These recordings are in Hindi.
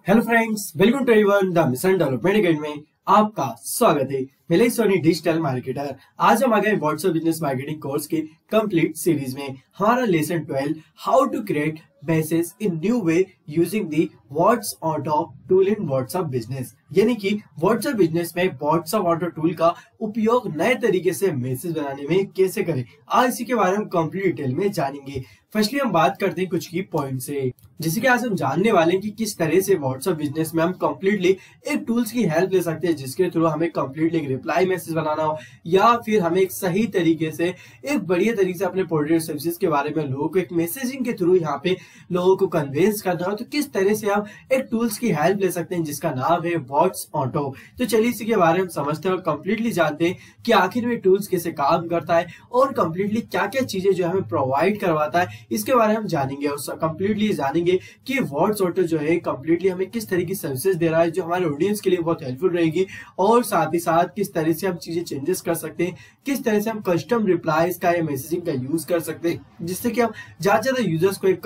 Hello friends, welcome to everyone the mission development guide में आपका स्वागत है। मैं सोनी डिजिटल मार्केटर। आज हम आ गए व्हाट्सएप बिजनेस मार्केटिंग कोर्स के कंप्लीट सीरीज में। हमारा lesson 12 how to create message in new way using the whats auto tool in WhatsApp business, यानी कि व्हाट्सएप बिजनेस में व्हाट्सएप ऑटो टूल का उपयोग नए तरीके से मैसेज बनाने में कैसे करें, आज इसी के बारे में कंप्लीट डिटेल में जानेंगे। फर्स्टली हम बात करते हैं कुछ की पॉइंट से, जैसे कि आज हम जानने वाले हैं कि किस तरह से व्हाट्सएप बिजनेस में हम कंप्लीटली एक टूल्स की हेल्प ले सकते हैं, जिसके थ्रू हमें कंप्लीटली एक रिप्लाई मैसेज बनाना हो या फिर हमें एक सही तरीके से एक बढ़िया तरीके से अपने प्रोडक्ट सर्विसेज के बारे में लोगों को एक मैसेजिंग के थ्रू यहाँ पे लोगों को कन्वेंस करना हो, तो किस तरह से हम एक टूल्स की हेल्प ले सकते हैं जिसका नाम है व्हाट्स ऑटो। तो चलिए इसी के बारे में समझते हैं और कंप्लीटली जानते हैं कि आखिर में टूल्स कैसे काम करता है और कंप्लीटली क्या क्या चीजें जो हमें प्रोवाइड करवाता है, इसके बारे में हम जानेंगे और कंप्लीटली जानेंगे कि व्हाट्स ऑटो जो है कंप्लीटली हमें किस तरह की सर्विसेज दे रहा है जो हमारे ऑडियंस के लिए बहुत हेल्पफुल रहेगी, और साथ ही साथ किस तरह से हम चीजें चेंजेस कर सकते हैं, किस तरह से हम कस्टम रिप्लाईज का या मैसेजिंग का यूज कर सकते हैं, जिससे कि हम ज्यादा यूजर्स को एक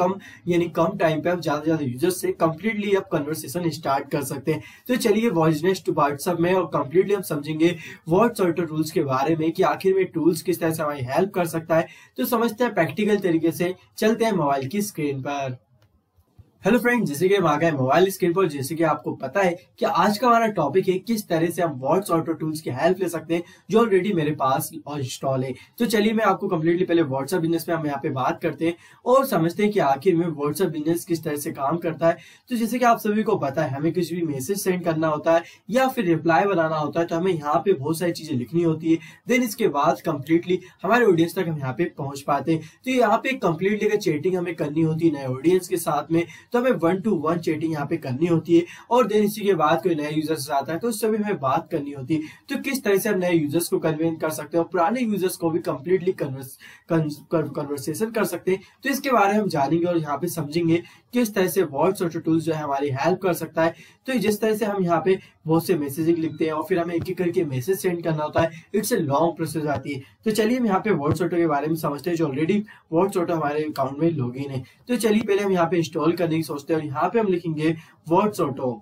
कम टाइम पे हम ज्यादा यूजर्स से कंप्लीटली अब कन्वर्सेशन स्टार्ट कर सकते हैं। तो चलिए बिजनेस टू व्हाट्सएप में और कंप्लीटली हम समझेंगे व्हाट्स ऑटो टूल्स के बारे में कि आखिर में टूल्स किस तरह से हमारी हेल्प कर सकता है। तो समझते हैं प्रैक्टिकल तरीके से, चलते हैं मोबाइल की स्क्रीन पर। हेलो फ्रेंड, जैसे कि हम आ गए मोबाइल स्क्रीन पर, जैसे कि आपको पता है कि आज का हमारा टॉपिक है किस तरह से हम व्हाट्स ऑटो टूल्स की हेल्प ले सकते हैं जो ऑलरेडी मेरे पास इंस्टॉल है। तो चलिए मैं आपको कंप्लीटली पहले व्हाट्सएप बिजनेस में हम यहाँ पे बात करते हैं और समझते हैं कि आखिर में व्हाट्सएप बिजनेस किस तरह से काम करता है। तो जैसे कि आप सभी को पता है, हमें कुछ भी मैसेज सेंड करना होता है या फिर रिप्लाई बनाना होता है तो हमें यहाँ पे बहुत सारी चीजें लिखनी होती है, देन इसके बाद कंप्लीटली हमारे ऑडियंस तक हम यहाँ पे पहुंच पाते हैं। तो यहाँ पे कंप्लीटली अगर चैटिंग हमें करनी होती है नए ऑडियंस के साथ में, तो हमें 1-to-1 चैटिंग यहाँ पे करनी होती है, और देन इसी के बाद कोई नए यूजर्स आता है तो उससे भी हमें बात करनी होती है। तो किस तरह से हम नए यूजर्स को कन्वेंस कर सकते हैं और पुराने यूजर्स को भी कंप्लीटली कन्वर्सेशन कर सकते हैं, तो इसके बारे में हम जानेंगे और यहाँ पे समझेंगे किस तरह से व्हाट्स ऑटो टूल्स जो है हमारी हेल्प कर सकता है। तो जिस तरह से हम यहाँ पे बहुत से मैसेजिंग लिखते हैं और फिर हमें एक एक करके मैसेज सेंड करना होता है, इट्स ए लॉन्ग प्रोसेस आती है। तो चलिए हम यहाँ पे व्हाट्स ऑटो के बारे में समझते हैं जो ऑलरेडी व्हाट्स ऑटो हमारे अकाउंट में लॉगिन है। तो चलिए पहले हम यहाँ पे इंस्टॉल करने की सोचते हैं और यहाँ पे हम लिखेंगे व्हाट्स ऑटो।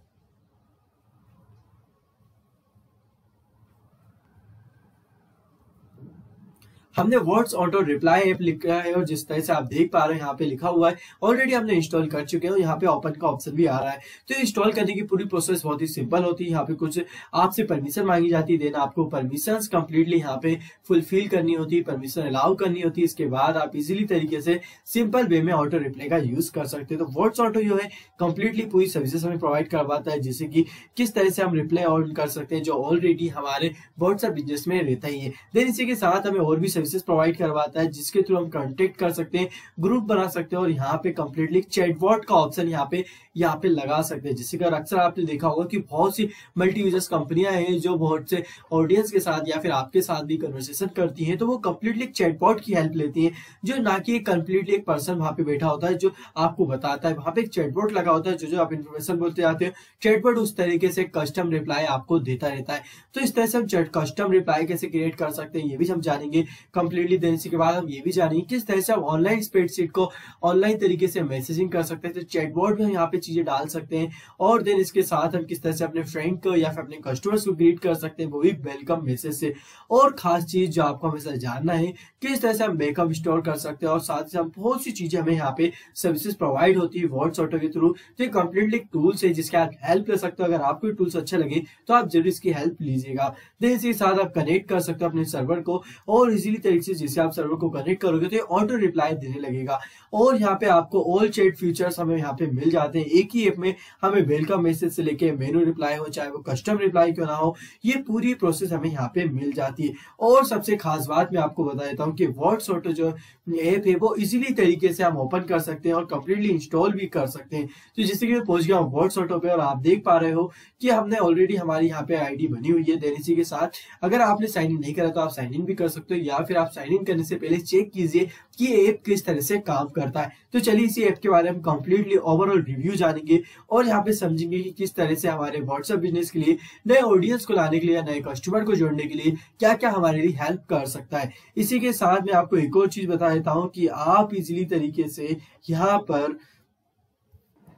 हमने व्हाट्स ऑटो रिप्लाई ऐप लिखा है और जिस तरह से आप देख पा रहे हैं यहाँ पे लिखा हुआ है ऑलरेडी हमने इंस्टॉल कर चुके हैं, यहाँ पे ओपन का ऑप्शन भी आ रहा है। तो इंस्टॉल करने की पूरी प्रोसेस बहुत ही सिंपल होती है। यहाँ पे कुछ आपसे परमिशन मांगी जाती है, देन आपको परमिशन कंप्लीटली यहाँ पे फुलफिल करनी होती है, परमिशन अलाउ करनी होती है। इसके बाद आप इजिली तरीके से सिंपल वे में ऑटो रिप्लाई का यूज कर सकते हैं। तो व्हाट्स ऑटो जो है कंप्लीटली पूरी सर्विसेज हमें प्रोवाइड करवाता है, जैसे कि किस तरह से हम रिप्लाई ऑन कर सकते हैं जो ऑलरेडी हमारे व्हाट्सएप बिजनेस में रहता ही है। देन इसी के साथ हमें और भी सर्विसेज प्रोवाइड करवाता है जिसके थ्रू हम कांटेक्ट कर सकते हैं, ग्रुप बना सकते हैं और यहाँ पे कंप्लीटली चैटबॉट का ऑप्शन यहाँ पे लगा सकते हैं। जिससे अक्सर आपने देखा होगा कि बहुत सी मल्टी यूजर्स कंपनियां हैं जो बहुत से ऑडियंस के साथ या फिर आपके साथ भी कन्वर्सेशन करती हैं, तो वो कंप्लीटली चैटबॉट की हेल्प लेती हैं, जो ना कि कंप्लीटली एक पर्सन वहां पे बैठा होता है जो आपको बताता है। वहां पे एक चैटबॉट लगा होता है, जो आप इन्फॉर्मेशन बोलते जाते हैं, चैटबॉट उस तरीके से कस्टम रिप्लाई आपको देता रहता है। तो इस तरह से हम कस्टम रिप्लाई कैसे क्रिएट कर सकते हैं ये भी हम जानेंगे कंप्लीटली। देन इसी के बाद हम ये भी जानेंगे किस तरह से हम ऑनलाइन स्प्रेडशीट को ऑनलाइन तरीके से मैसेजिंग कर सकते हैं, तो चैटबॉट में हम यहाँ पे चीजें डाल सकते हैं। और देन इसके साथ हम किस तरह से अपने फ्रेंड को या फिर अपने कस्टमर्स को ग्रीट कर सकते हैं, वो भी वेलकम मैसेज से। और खास चीज जो आपको हमेशा जानना है, किस तरह से हम बैकअप स्टोर कर सकते हैं, और साथ ही हम बहुत सी चीजें हमें यहाँ पे सर्विसेज प्रोवाइड होती है व्हाट्स ऑटो के थ्रू। तो ये कंप्लीटली टूल्स है जिसके आप हेल्प ले सकते हो। अगर आपको टूल्स अच्छा लगे तो आप जरूर इसकी हेल्प लीजिएगा। देन इसके साथ आप कनेक्ट कर सकते हो अपने सर्वर को, और इजीली तरीके से जैसे आप सर्वर को कनेक्ट करोगे तो ये ऑटो रिप्लाई देने लगेगा। और यहाँ पे आपको ऑल चैट फीचर्स हमें यहाँ पे मिल जाते हैं एक ही ऐप में। हमें वेलकम मैसेज से लेके मेनू रिप्लाई हो, चाहे वो कस्टम रिप्लाई क्यों ना हो, ये पूरी प्रोसेस हमें यहाँ पे मिल जाती है। और सबसे खास बात मैं आपको बता देता हूँ कि व्हाट्स ऑटो जो ऐप है वो इजीली तरीके से हम ओपन कर सकते हैं और कंप्लीटली इंस्टॉल भी कर सकते हैं। तो जैसे कि मैं पहुंच गया हूँ व्हाट्स ऑटो पे और आप देख पा रहे हो कि हमने ऑलरेडी हमारी यहाँ पे आईडी बनी हुई है। देन इसी के साथ अगर आपने साइन इन नहीं करा तो आप साइन इन भी कर सकते हो, या फिर आप साइन इन करने से पहले चेक कीजिए कि ये ऐप किस तरह से काम करता है। तो चलिए इसी ऐप के बारे में कंप्लीटली ओवरऑल रिव्यू जानेंगे और यहाँ पे समझेंगे कि किस तरह से हमारे व्हाट्सएप बिजनेस के लिए नए ऑडियंस को लाने के लिए या नए कस्टमर को जोड़ने के लिए क्या क्या हमारे लिए हेल्प कर सकता है। इसी के साथ मैं आपको एक और चीज बता देता हूँ कि आप इजीली तरीके से यहाँ पर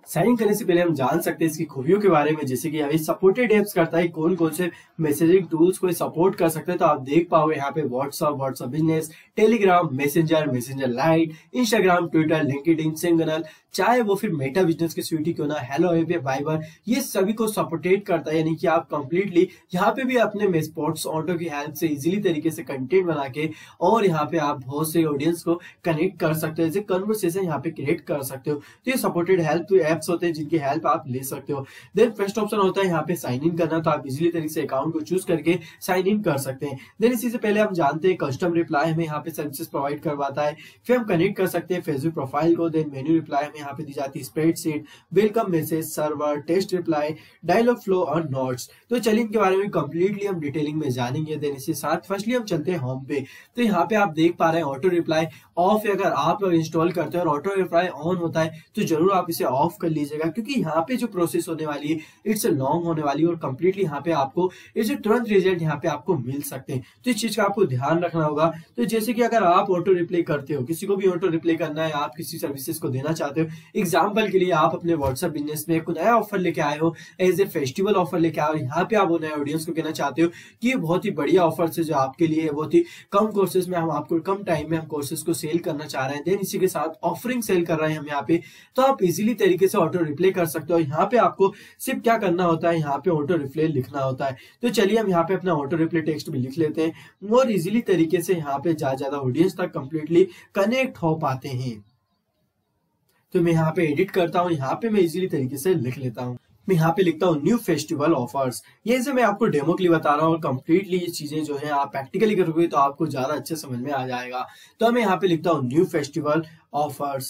साइन इन करने से पहले हम जान सकते हैं इसकी खूबियों के बारे में, जैसे कि ये सपोर्टेड एप्स करता है, कौन कौन से मैसेजिंग टूल्स को सपोर्ट कर सकते हैं। तो आप देख पाओगे यहाँ पे WhatsApp business, Telegram, Messenger lite, Instagram, Twitter, LinkedIn, Signal, चाहे वो फिर मेटा बिजनेस की स्वीटी क्यों ना, हेलो ऐप या वाइबर, ये सभी को सपोर्टेट करता है। यानी कि आप कंप्लीटली यहाँ पे भी अपने स्पोर्ट्स ऑटो की हेल्प से इजीली तरीके से कंटेंट बना के और यहाँ पे आप बहुत से ऑडियंस को कनेक्ट कर सकते हो, जैसे कन्वर्सेशन यहाँ पे क्रिएट कर सकते हो। तो ये सपोर्टेड हेल्प एप्स होते हैं जिनकी हेल्प आप ले सकते हो। देन फर्स्ट ऑप्शन होता है यहाँ पे साइन इन करना, तो आप इजीली तरीके से अकाउंट को चूज करके साइन इन कर सकते हैं। देन इसी से पहले हम जानते हैं कस्टम रिप्लाई हमें यहाँ पे सर्विसेज प्रोवाइड करवाता है। फिर हम कनेक्ट कर सकते हैं फेसबुक प्रोफाइल को। देन मेन्यू रिप्लाई हमें यहाँ पे दी जाती है spreadsheet, welcome message, server, test reply, dialogue flow और नोट्स। तो चलिए इनके बारे में कंप्लीटली हम डिटेलिंग में जानेंगे। देन इसके साथ फर्स्टली हम चलते हैं होम पे। तो यहाँ पे आप देख पा रहे हैं ऑटो रिप्लाई ऑफ है। अगर आप इंस्टॉल करते हैं और ऑटो रिप्लाई ऑन होता है तो जरूर आप इसे ऑफ कर लीजिएगा, क्योंकि यहाँ पे जो प्रोसेस होने वाली है इट्स लॉन्ग होने वाली है और कंप्लीटली यहाँ पे आपको इसे तुरंत रिजल्ट यहाँ पे आपको मिल सकते हैं। तो इस चीज का आपको ध्यान रखना होगा। तो जैसे कि अगर आप ऑटो रिप्लाई करते हो, किसी को भी ऑटो रिप्लाई करना है, आप किसी सर्विसेज को देना चाहते हो, एग्जाम्पल के लिए आप अपने व्हाट्सएप बिजनेस में एक नया ऑफर लेके आए हो, एज ए फेस्टिवल ऑफर लेके आए हो, यहाँ पे आप नए ऑडियंस को कहना चाहते हो कि ये बहुत ही बढ़िया ऑफर है जो आपके लिए बहुत ही कम कोर्सेज में हम आपको कम टाइम में हम कोर्सेज को सेल करना चाह रहे हैं। देन इसी के साथ ऑफरिंग सेल कर रहे हैं हम यहाँ पे, तो आप इजीली तरीके से ऑटो रिप्लाई कर सकते हो। यहाँ पे आपको सिर्फ क्या करना होता है, यहाँ पे ऑटो रिप्लाई लिखना होता है। तो चलिए हम यहाँ पे अपना ऑटो रिप्लाई टेक्स्ट भी लिख लेते हैं और इजीली तरीके से यहाँ पे ज्यादा ऑडियंस तक कंप्लीटली कनेक्ट हो पाते हैं। तो मैं यहाँ पे एडिट करता हूँ, यहाँ पे मैं इजीली तरीके से लिख लेता हूँ। मैं यहाँ पे लिखता हूँ न्यू फेस्टिवल ऑफर्स। ये से मैं आपको डेमो के लिए बता रहा हूँ और कंप्लीटली ये चीजें जो है आप प्रैक्टिकली करोगे तो आपको ज्यादा अच्छे समझ में आ जाएगा। तो मैं यहाँ पे लिखता हूँ न्यू फेस्टिवल ऑफर्स।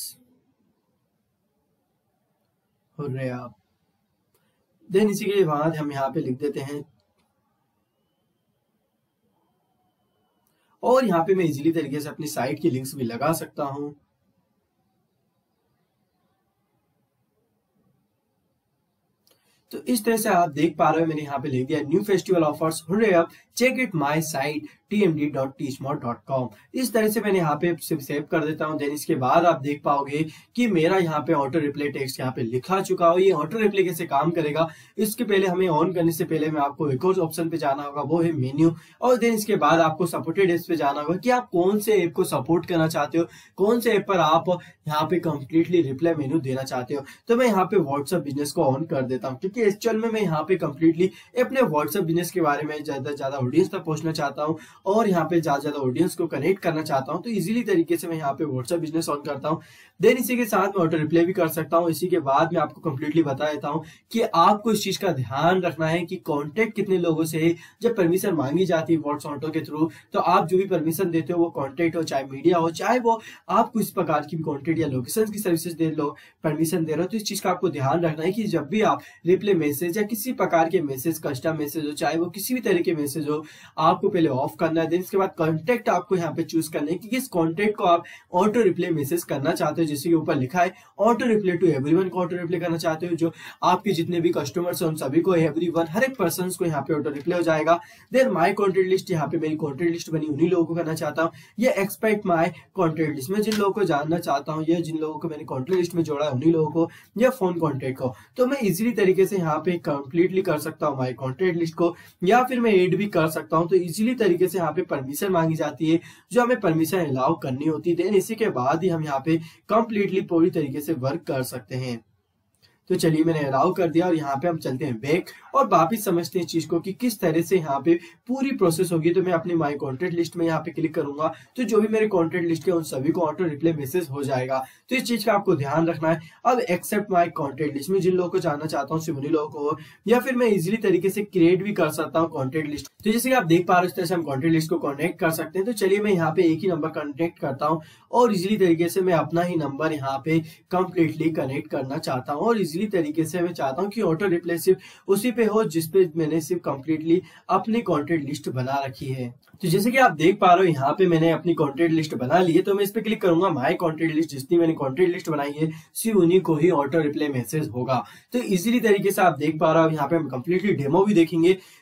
आप देन इसी के बाद हम यहाँ पे लिख देते हैं और यहाँ पे मैं इजीली तरीके से अपनी साइट की लिंक्स भी लगा सकता हूँ। तो इस तरह से आप देख पा रहे हो मैंने यहाँ पे लिख दिया new festival offers, hurry up, check it my site tmd.teachmod.com। इस तरह से मैंने यहाँ पे सेव कर देता हूँ। देन इसके बाद आप देख पाओगे कि मेरा यहाँ पे ऑटो रिप्लाई टेक्स्ट यहाँ पे लिखा चुका हो। ये ऑटो रिप्लाई कैसे काम करेगा, इसके पहले हमें ऑन करने से पहले मैं आपको एक और ऑप्शन पे जाना होगा, वो है मेन्यू। और देन इसके बाद आपको सपोर्टेड एप्स पे जाना होगा कि आप कौन से ऐप को सपोर्ट करना चाहते हो, कौन से ऐप पर आप यहाँ पे कंप्लीटली रिप्लाई मेन्यू देना चाहते हो। तो मैं यहाँ पे व्हाट्सएप बिजनेस को ऑन कर देता हूँ, क्योंकि एक्चुअल में मैं यहाँ पे कंप्लीटली अपने व्हाट्सएप बिजनेस के बारे में ज्यादा ऑडियंस तक पहुंचना चाहता हूँ और यहाँ पे ज्यादा ऑडियंस को कनेक्ट करना चाहता हूँ। तो इजीली तरीके से मैं यहाँ पे व्हाट्सएप बिजनेस ऑन करता हूँ। देन इसी के साथ मैं ऑटो रिप्लाई भी कर सकता हूँ। इसी के बाद मैं आपको कंप्लीटली बता देता हूँ कि आपको इस चीज का ध्यान रखना है कि कॉन्टेक्ट कितने लोगों से है। जब परमिशन मांगी जाती है व्हाट्सएप ऑटो के थ्रू, तो आप जो भी परमिशन देते हो वो कॉन्टेक्ट हो, चाहे मीडिया हो, चाहे वो आपको इस प्रकार की भी कॉन्टेक्ट या लोकेशन की सर्विसेज दे लो, परमिशन दे रहे हो। तो इस चीज का आपको ध्यान रखना है कि जब भी आप रिप्लाई मैसेज या किसी प्रकार के मैसेज, कस्टम मैसेज हो, चाहे वो किसी भी तरह के मैसेज हो, आपको पहले ऑफ करना है। देन इसके बाद कॉन्टेक्ट आपको यहाँ पे चूज करना है कि किस कॉन्टेक्ट को आप ऑटो रिप्लाई मैसेज करना चाहते हो। जैसे कि ऊपर लिखा है ऑटो रिप्लाई टू एवरीवन को ऑटो रिप्लाई करना चाहते हो, जो आपके जितने भी कस्टमर्स हैं उन सभी को, एवरीवन, हर एक पर्सन को यहाँ पे ऑटो रिप्लाई हो जाएगा। देन माय कॉन्टेक्ट लिस्ट, यहाँ पे मेरी कॉन्टेक्ट लिस्ट बनी उन्हीं लोगों को करना चाहता हूँ। ये एक्सपेक्ट माय कॉन्टेक्ट लिस्ट में जिन लोगों को जानना चाहता हूँ, या जिन लोगों को मैंने कॉन्टेक्ट लिस्ट में जोड़ा है उन्हीं लोगों को, या फोन कॉन्टेक्ट को। तो मैं इजीली तरीके से यहाँ पे कंप्लीटली कर सकता हूँ माय कॉन्टेक्ट लिस्ट को, या फिर मैं ऐड भी कर सकता हूँ। तो इजीली तरीके से यहाँ पे परमिशन मांगी जाती है जो हमें परमिशन अलाउ करनी होती है। देन इसी के बाद ही हम यहाँ पे कंप्लीटली पूरी तरीके से वर्क कर सकते हैं। तो चलिए मैंने अलाउ कर दिया और यहाँ पे हम चलते हैं बैक और वापिस समझते हैं चीज को कि किस तरह से यहाँ पे पूरी प्रोसेस होगी। तो मैं अपनी माय कॉन्टेक्ट लिस्ट में यहाँ पे क्लिक करूंगा तो जो भी मेरे कॉन्टेक्ट लिस्ट के उन सभी को ऑटो रिप्लाई मैसेज हो जाएगा। तो इस चीज का आपको ध्यान रखना है। अब एक्सेप्ट माय कॉन्टेक्ट लिस्ट में जिन लोगों को जानना चाहता हूँ सिर्फ उन्हीं लोगों को, या फिर मैं इजिली तरीके से क्रिएट भी कर सकता हूँ कॉन्टेक्ट लिस्ट। तो जैसे कि आप देख पा रहे हो इस तरह से हम कॉन्टेक्ट लिस्ट को कनेक्ट कर सकते हैं। तो चलिए मैं यहाँ पे एक ही नंबर कनेक्ट करता हूँ और इजिली तरीके से मैं अपना ही नंबर यहाँ पे कंप्लीटली कनेक्ट करना चाहता हूँ और इजिली तरीके से मैं चाहता हूँ कि ऑटो रिप्लाई सिर्फ उसी पे हो जिस पे मैंने सिर्फ कंप्लीटली अपनी कॉन्टेक्ट लिस्ट बना रखी है। तो जैसे कि आप देख पा रहे हो यहाँ पे मैंने अपनी कॉन्टेक्ट लिस्ट बना ली है। तो मैं इस पे क्लिक करूंगा, माय कॉन्टेक्ट लिस्ट जितनी मैंने कॉन्टेक्ट लिस्ट बनाई है सिर्फ उन्हीं को ही ऑटो रिप्लाई मैसेज होगा। तो इजीली तरीके से आप देख पा रहे हो यहाँ पे हम कंप्लीटली डेमो भी देखेंगे।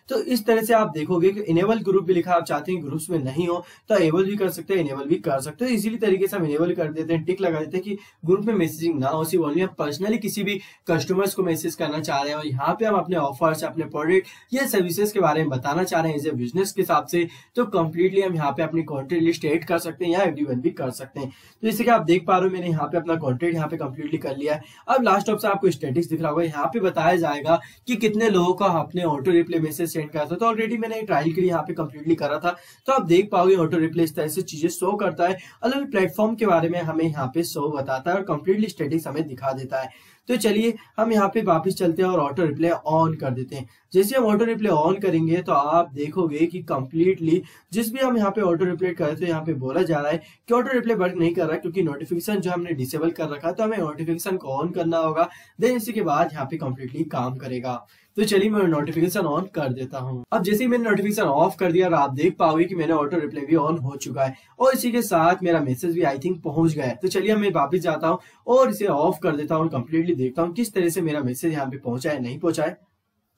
तो इस तरह से आप देखोगे कि इनेबल ग्रुप भी लिखा, आप चाहते हैं ग्रुप्स में नहीं हो तो एबल भी कर सकते हैं, इनेबल भी कर सकते हो। इजीली तरीके से हम इनेबल कर देते हैं, टिक लगा देते हैं कि ग्रुप में मैसेजिंग ना हो, सिर्फ ओनली हम पर्सनली किसी भी कस्टमर्स को मैसेज करना चाह रहे हैं और यहाँ पे हम अपने ऑफर्स, अपने प्रोडक्ट या सर्विसेज के बारे में बताना चाह रहे हैं एज ए बिजनेस के हिसाब से, तो कंप्लीटली हम यहाँ पे अपनी कॉन्टेंट लिस्ट एड कर सकते हैं या एवरीवन भी कर सकते हैं। तो जैसे कि आप देख पा रहे हो मैंने यहाँ पे अपना कॉन्टेंट यहाँ पे कंप्लीटली कर लिया है। अब लास्ट ऑप्शन आपको स्टेटिक्स दिख रहा होगा, यहाँ पे बताया जाएगा कि कितने लोगों को आपने ऑटो रिप्लाई मैसेज सेंड करा था। तो ऑलरेडी मैंने ट्रायल के लिए यहाँ पे कंप्लीटली करा था, तो आप देख पाओगे ऑटो रिप्लाई इस तरह से चीजें शो करता है, अलग अलग प्लेटफॉर्म के बारे में हमें यहाँ पे शो बताता है और कंप्लीटली स्टेटिक्स हमें दिखा देता है। तो चलिए हम यहाँ पे वापस चलते हैं और ऑटो रिप्लाई ऑन कर देते हैं। जैसे हम ऑटो रिप्लाई ऑन करेंगे तो आप देखोगे कि कंप्लीटली जिस भी हम यहाँ पे ऑटो रिप्लाई करते हैं यहाँ पे बोला जा रहा है कि ऑटो रिप्लाई वर्क नहीं कर रहा है क्योंकि नोटिफिकेशन जो हमने डिसेबल कर रखा है, तो हमें नोटिफिकेशन को ऑन करना होगा, देन इसी के बाद यहाँ पे कंप्लीटली काम करेगा। तो चलिए मैं नोटिफिकेशन ऑन कर देता हूं। अब जैसे ही मैंने नोटिफिकेशन ऑफ कर दिया और आप देख पाओगे कि मैंने ऑटो रिप्लाई भी ऑन हो चुका है और इसी के साथ मेरा मैसेज भी आई थिंक पहुंच गया है। तो चलिए मैं वापस जाता हूं और इसे ऑफ कर देता हूं, कंप्लीटली देखता हूं किस तरह से मेरा मैसेज यहाँ पे पहुंचा है नहीं पहुंचा है।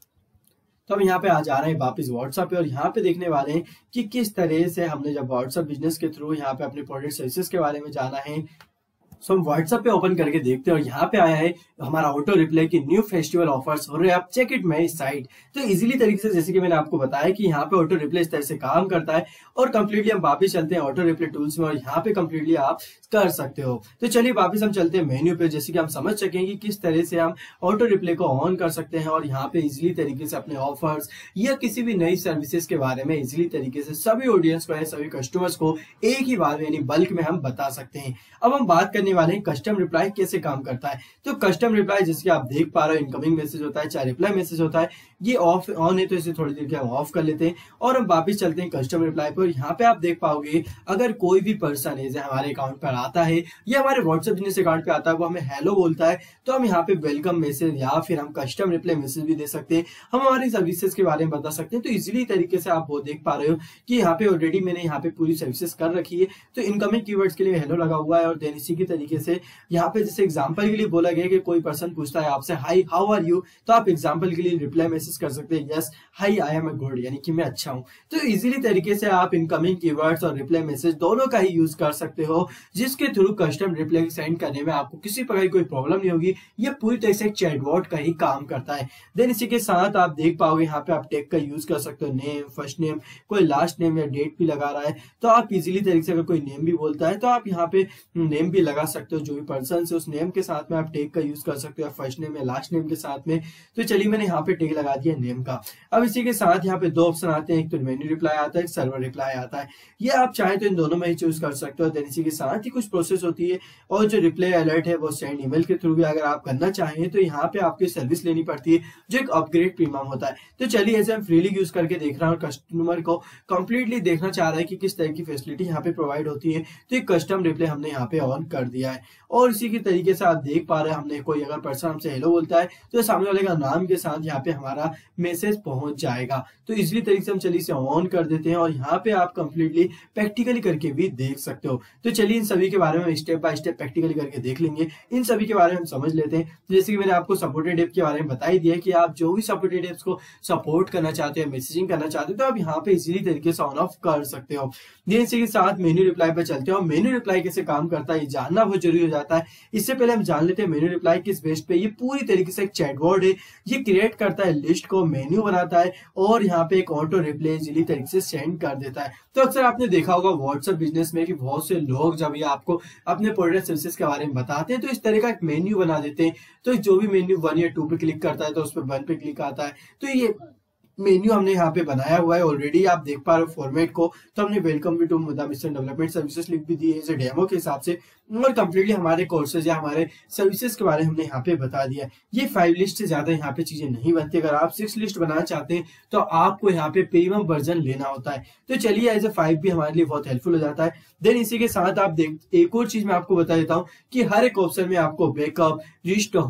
तो हम यहाँ पे आ जा रहे हैं वापस व्हाट्सएप पे और यहाँ पे देखने वाले हैं कि किस तरह से हमने जब व्हाट्सएप बिजनेस के थ्रू यहाँ पे अपने प्रोडक्ट सर्विसेज के बारे में जाना है। सो हम व्हाट्सएप पे ओपन करके देखते हैं और यहाँ पे आया है हमारा ऑटो रिप्लाई की न्यू फेस्टिवल ऑफर्स हो रहे हैं, आप चेक इट माय साइट। तो इजीली तरीके से जैसे कि मैंने आपको बताया कि यहाँ पे ऑटो रिप्लाई इस तरह से काम करता है और कंप्लीटली हम वापस चलते हैं ऑटो रिप्लाई टूल्स में और यहाँ पे कंप्लीटली आप कर सकते हो। तो चलिए वापस हम चलते हैं मेन्यू पे, जैसे कि हम समझ सकें कि किस तरह से हम ऑटो रिप्लाई को ऑन कर सकते हैं और यहाँ पे इजिली तरीके से अपने ऑफर्स या किसी भी नई सर्विसेज के बारे में इजिली तरीके से सभी ऑडियंस को, सभी कस्टमर्स को एक ही बार में यानी बल्क में हम बता सकते हैं। अब हम बात करने वाले हैं कस्टम रिप्लाई कैसे काम करता है। तो कस्टम रिप्लाई जैसे आप देख पा रहे हो इनकमिंग मैसेज होता है चाहे रिप्लाई मैसेज होता है, ये ऑफ ऑन है तो इसे थोड़ी देर के हम ऑफ कर लेते हैं और हम वापस चलते हैं कस्टम रिप्लाई पर। यहाँ पे आप देख पाओगे अगर कोई भी पर्सन है जो हमारे अकाउंट पर आता है या हमारे व्हाट्सएप बिजनेस अकाउंट पे आता है वो हमें हेलो बोलता है तो हम यहाँ पे वेलकम मैसेज या फिर हम कस्टम रिप्लाई मैसेज भी दे सकते हैं, हम हमारी सर्विसेज के बारे में बता सकते हैं। तो इजिली तरीके से आप वो देख पा रहे हो कि यहाँ पे ऑलरेडी मैंने यहाँ पे पूरी सर्विसेज कर रखी है। तो इनकमिंग कीवर्ड्स के लिए हेलो लगा हुआ है और देन इसी की तरीके से यहाँ पे जैसे एग्जांपल के लिए बोला गया कि कोई पर्सन पूछता है आपसे हाई हाउ आर यू, तो आप एग्जांपल के लिए रिप्लाई मैसेज कर सकते हैं yes hi I am good, यानी कि मैं अच्छा हूं। तो इजीली तरीके से आप इनकमिंग कीवर्ड्स और रिप्लाई मैसेज दोनों का ही यूज कर सकते हो, जिसके थ्रू कस्टम रिप्लाई सेंड करने में आपको किसी प्रकार की कोई प्रॉब्लम नहीं होगी। ये पूरी तरह से चैटबॉट का ही काम करता है। देन इसी के साथ आप देख पाओगे यहाँ पे आप टेक का यूज कर सकते हो, नेम, फर्स्ट नेम, कोई लास्ट नेम या डेट भी लगा रहा है तो आप इजीली तरीके से अगर कोई नेम भी बोलता है तो आप यहाँ पे नेम भी लगा सकते हो, जो भी पर्सन है उस नेम के साथ में आप टेक का यूज कर सकते हो फर्स्ट नेम या लास्ट नेम के साथ में। तो चलिए मैंने यहाँ पे टेक लगा दिया नेम का। अब इसी के साथ यहाँ पे दो ऑप्शन आते हैं, एक तो मेन्यू रिप्लाई आता है, एक सर्वर रिप्लाई आता है। ये आप चाहे तो इन दोनों में ही चूज कर सकते हो। देन इसी के साथ ही कुछ प्रोसेस होती है और जो रिप्लाई अलर्ट है वो सेंड ईमेल के थ्रू भी अगर आप करना चाहें तो यहाँ पे आपकी सर्विस लेनी पड़ती है जो एक अपग्रेड प्रीमियम होता है। तो चलिए ऐसे हम फ्रीली यूज करके देख रहा हूँ, कस्टमर को कंप्लीटली देखना चाह रहा है कि किस तरह की फैसिलिटी यहाँ पे प्रोवाइड होती है। तो एक कस्टम रिप्लाई हमने यहाँ पे ऑन कर दिया है और इसी की तरीके से आप देख पा रहे हैं हमने कोई अगर पर्सन हमसे हेलो बोलता है तो सामने वाले का नाम के साथ यहाँ पे हमारा मैसेज पहुंच जाएगा। तो इजीली तरीके से हम चलिए इसे ऑन कर देते हैं और यहाँ पे आप कंप्लीटली प्रैक्टिकली करके भी देख सकते हो। तो चलिए इन सभी के बारे में स्टेप बाय स्टेप प्रैक्टिकली करके देख लेंगे, इन सभी के बारे में हम समझ लेते हैं। जैसे कि मैंने आपको सपोर्टेड ऐप के बारे में बता ही दिया कि आप जो भी सपोर्टेड ऐप्स को सपोर्ट करना चाहते हैं, मैसेजिंग करना चाहते हो तो आप यहाँ पे इजीली तरीके से ऑन ऑफ कर सकते हो। इसी के साथ मेन्यू रिप्लाई पर चलते हो। मेन्यू रिप्लाई कैसे काम करता है ये जानना बहुत जरूरी हो जाता है। इससे पहले हम जान लेते हैं मेन्यू रिप्लाई किस बेस पे। ये पूरी तरीके से एक चैटबॉट है, ये क्रिएट करता है लिस्ट को, मेन्यू बनाता है और यहाँ पे एक ऑटो रिप्लाई इजीली तरीके से सेंड कर देता है। तो अक्सर आपने देखा होगा व्हाट्सएप बिजनेस में कि बहुत से लोग जब ये आपको अपने प्रोडक्ट सर्विसेज के बारे में बताते हैं तो इस तरह का एक मेन्यू बना देते हैं। तो जो भी मेन्यू 1 या 2 पे क्लिक करता है तो उस पर 1 पे क्लिक आता है। तो ये मेन्यू हमने यहाँ पे बनाया हुआ है ऑलरेडी, आप देख पा रहे हो फॉर्मेट को। तो हमने welcome to the mission development services लिख भी दी है डेमो के हिसाब से और कंप्लीटली हमारे कोर्सेज या हमारे सर्विसेज के बारे में हमने यहाँ पे बता दिया। ये 5 लिस्ट से ज्यादा यहाँ पे चीजें नहीं बनती। अगर आप 6 लिस्ट बनाना चाहते हैं तो आपको यहाँ पे प्रीमियम वर्जन लेना होता है। तो चलिए एज ए 5 भी हमारे लिए बहुत हेल्पफुल हो जाता है। देन इसी के साथ आप देख एक और चीज मैं आपको बता देता हूँ कि हर एक ऑप्शन में आपको बैकअप, रिस्टोर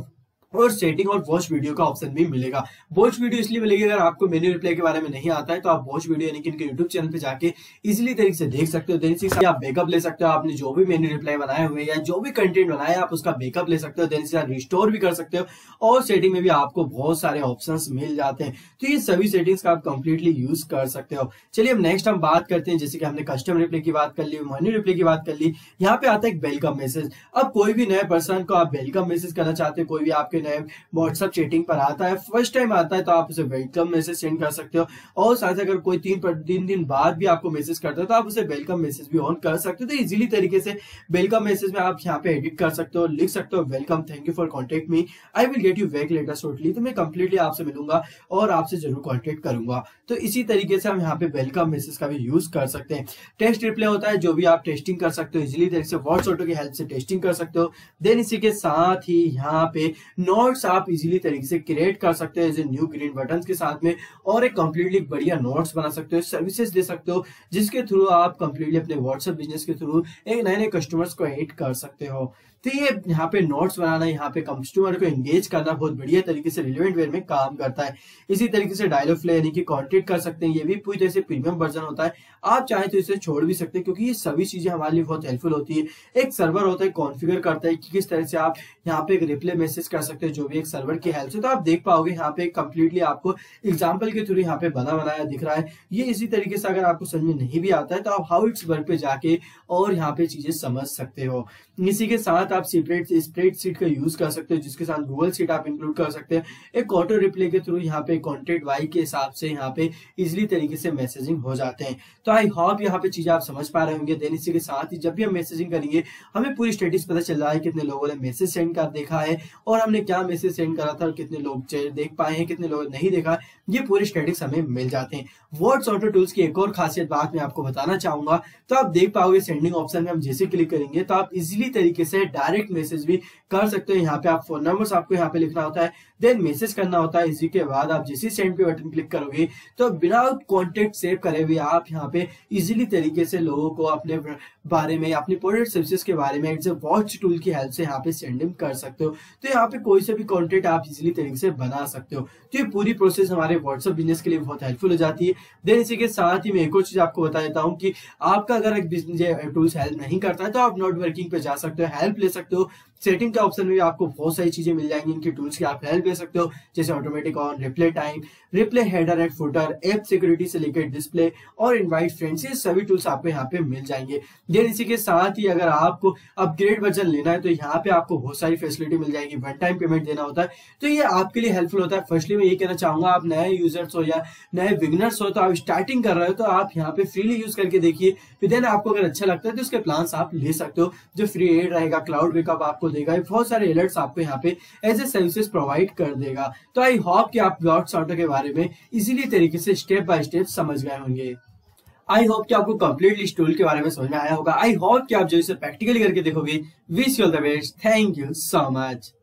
और सेटिंग और वॉच वीडियो का ऑप्शन भी मिलेगा। वॉच वीडियो इसलिए मिलेगी अगर आपको मेन्यू रिप्लाई के बारे में नहीं आता है तो आप वॉच वीडियो यानी कि इनके यूट्यूब चैनल पे जाके इजीली तरीके से देख सकते हो। देन से आप बैकअप ले सकते हो, आपने जो भी मेन्यू रिप्लाई बनाए हुए या जो भी कंटेंट बनाया है आप उसका बैकअप ले सकते हो। देन से रिस्टोर भी कर सकते हो और सेटिंग में भी आपको बहुत सारे ऑप्शन मिल जाते हैं। तो ये सभी सेटिंग्स का आप कंप्लीटली यूज कर सकते हो। चलिए अब नेक्स्ट हम बात करते हैं, जैसे कि हमने कस्टम रिप्लाई की बात कर ली, मेन्यू रिप्लाई की बात कर ली, यहाँ पे आता है एक वेलकम मैसेज। अब कोई भी नए पर्सन को आप वेलकम मैसेज करना चाहते हो, कोई भी आपके नए व्हाट्सएप चैटिंग पर आता है, फर्स्ट टाइम आता है, तो आप उसे वेलकम मैसेज सेंड कर सकते हो। और साथ अगर कोई 3 दिन बाद भी आपको मैसेज करता है तो आप उसे वेलकम मैसेज भी ऑन कर सकते हो। तो इजीली तरीके से वेलकम मैसेज में आप यहाँ पे एडिट कर सकते हो, लिख सकते हो welcome, thank you for contact me, I will get you back later shortly. तो मैं कंप्लीटली आपसे मिलूंगा और आपसे जरूर कॉन्टेक्ट करूंगा। तो इसी तरीके से हम यहाँ पे वेलकम मैसेज का भी यूज कर सकते हैं। टेस्ट रिप्लाई होता है जो भी आप टेस्टिंग कर सकते हो, इजीली तरीके से व्हाट्स ऑटो की हेल्प से टेस्टिंग कर सकते हो। देन इसी के साथ ही यहाँ पे नोट्स आप इजीली तरीके से क्रिएट कर सकते हो न्यू ग्रीन बटन के साथ में, और एक कंप्लीटली बढ़िया नोट्स बना सकते हो, सर्विसेज दे सकते हो जिसके थ्रू आप कंप्लीटली अपने व्हाट्सएप बिजनेस के थ्रू एक नए कस्टमर्स को ऐड कर सकते हो। तो ये यहाँ पे नोट्स बनाना, यहाँ पे कस्टमर को एंगेज करना बहुत बढ़िया तरीके से रिलेवेंट वे में काम करता है। इसी तरीके से डायलॉग फ्लो यानी कि कॉन्टेक्ट कर सकते हैं, ये भी पूरी तरह से प्रीमियम वर्जन होता है। आप चाहे तो इसे छोड़ भी सकते हैं क्योंकि ये सभी चीजें हमारे लिए बहुत हेल्पफुल होती है। एक सर्वर होता है कॉन्फ़िगर करता है कि किस तरह से आप यहाँ पे एक रिप्लाई मैसेज कर सकते हो जो भी एक सर्वर की हेल्प से। तो आप देख पाओगे यहाँ पे कंप्लीटली आपको एग्जाम्पल के थ्रू यहाँ पे बनाया दिख रहा है। ये इसी तरीके से अगर आपको समझ में नहीं भी आता है तो आप हाउ इट्स वर्क पे जाके और यहाँ पे चीजें समझ सकते हो। इसी के साथ आप स्प्रेडशीट का यूज कर सकते हो जिसके साथ गूगल शीट आप इंक्लूड कर सकते हैं। एक ऑटो रिप्लाई के थ्रू यहाँ पे कॉन्टेक्ट वाई के हिसाब से यहाँ पे इजिली तरीके से मैसेजिंग हो जाते हैं। तो आई होप यहाँ पे चीजें आप समझ पा रहे होंगे। देन इसी के साथ ही जब भी हम मैसेजिंग करेंगे हमें पूरी स्टेटस पता चल रहा है, कितने लोगों ने मैसेज सेंड कर देखा है और हमने क्या मैसेज सेंड करा था और कितने लोग देख पाए हैं, कितने लोग नहीं देखा, ये पूरे स्टेटिक्स हमें मिल जाते हैं। व्हाट्स ऑटो टूल्स की एक और खासियत बात मैं आपको बताना चाहूंगा। तो आप देख पाओगे सेंडिंग ऑप्शन में हम जैसे क्लिक करेंगे तो आप इजीली तरीके से डायरेक्ट मैसेज भी कर सकते हो। यहाँ पे आप फोन नंबर्स आपको यहाँ पे लिखना होता है, देन मैसेज करना होता है। इसी के बाद आप जैसे सेंड पे बटन क्लिक करोगे तो बिना कॉन्टेक्ट सेव करे हुए आप यहाँ पे इजीली तरीके से लोगों को अपने बारे में, अपनी प्रोडक्ट सर्विसेज के बारे में इट्स वॉच टूल की हेल्प से यहाँ पे सेंडिंग कर सकते हो। तो यहाँ पे कोई से भी कॉन्टेक्ट आप इजीली तरीके से बना सकते हो। तो ये पूरी प्रोसेस हमारे व्हाट्सएप बिजनेस के लिए बहुत हेल्पफुल हो जाती है। देन इसी के साथ ही मैं एक और चीज आपको बता देता हूँ कि आपका अगर एक बिजनेस टूल्स हेल्प नहीं करता है तो आप नोट वर्किंग पे जा सकते हो, हेल्प ले सकते हो। सेटिंग के ऑप्शन में भी आपको बहुत सारी चीजें मिल जाएंगी इनकी टूल्स की, आप हेल्प ले सकते हो जैसे automatic on, reply time, reply header and footer, app security से लेकर डिस्प्ले और इनवाइट फ्रेंड्स, ये सभी टूल्स आपको यहाँ पे मिल जाएंगे। देन इसी के साथ ही अगर आपको अपग्रेड वर्जन लेना है तो यहाँ पे आपको बहुत सारी फैसिलिटी मिल जाएगी। वन टाइम पेमेंट देना होता है तो ये आपके लिए हेल्पफुल होता है। फर्स्टली मैं ये कहना चाहूंगा, आप नए यूजर्स हो या नए बिगिनर्स हो तो आप स्टार्टिंग कर रहे हो तो आप यहाँ पे फ्रीली यूज करके देखिए, फिर देन आपको अगर अच्छा लगता है तो उसके प्लान्स आप ले सकते हो जो फ्री एड रहेगा, क्लाउड बैकअप आपको देगा, बहुत सारे अलर्ट्स आपको यहाँ पे एज ए सर्विसेज प्रोवाइड कर देगा। तो आई होप कि आप व्हाट्स ऑटो के बारे में इजीली तरीके से स्टेप बाय स्टेप समझ गए होंगे। आई होप कि आपको कंप्लीटली इस टूल के बारे में समझ में आया होगा। आई होप कि आप जो इसे प्रैक्टिकली करके देखोगे। Wish you all the best, thank you so much.